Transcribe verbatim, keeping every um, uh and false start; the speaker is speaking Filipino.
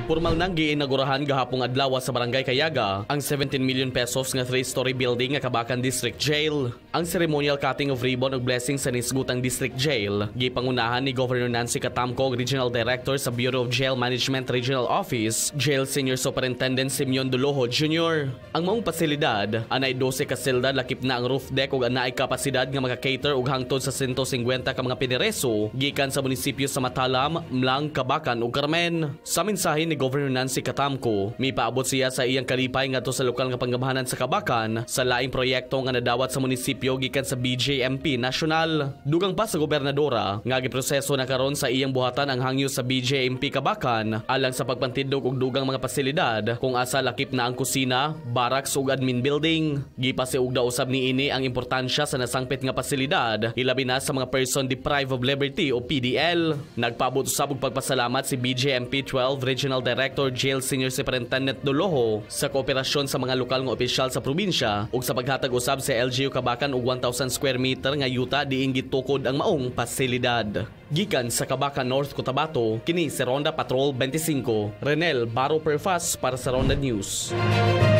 Formal nang giinagurahan gahapong adlaw sa Barangay Kayaga ang seventeen million pesos nga three-story building nga Kabakan District Jail. Ang ceremonial cutting of ribbon ug blessing sa nisgutang District Jail gipangunahan ni Governor Nancy Catamco, Regional Director sa Bureau of Jail Management Regional Office, Jail Senior Superintendent Simeon Doloho Junior Ang maong pasilidad anay twelve ka selda, lakip na ang roof deck ug anaay kapasidad nga maka-cater og hangtod sa one hundred fifty ka mga pinireso gikan sa munisipyo sa Matalam, Mlang, Kabakan ug Carmen. Sa mensahe ni Governor Nancy Catamco, may paabot siya sa iyang kalipay ngadto sa lokal nga panggamhanan sa Kabakan sa laing proyekto nga nadawat sa munisipyo gikan sa B J M P National. Dugang pa sa gobernadora nga giproseso na karon sa iyang buhatan ang hangyo sa B J M P Kabakan alang sa pagpantindog og dugang mga pasilidad kung asa lakip na ang kusina, barracks ug admin building. Gipasiugda usab niini ang importansya sa nasangpit nga pasilidad ilabi na sa mga person deprived of liberty o P D L. Nagpaabot usab og pagpasalamat si B J M P twelve Regional Director Jail Senior Superintendent Doloho sa kooperasyon sa mga lokal nga opisyal sa probinsya ug sa paghatag usab sa L G U Kabakan og one thousand square meter nga yuta diin gitukod ang maong pasilidad. Gikan sa Kabakan North, Cotabato, kini si Ronda Patrol twenty-five, Renel Baro Perfas para sa Ronda News.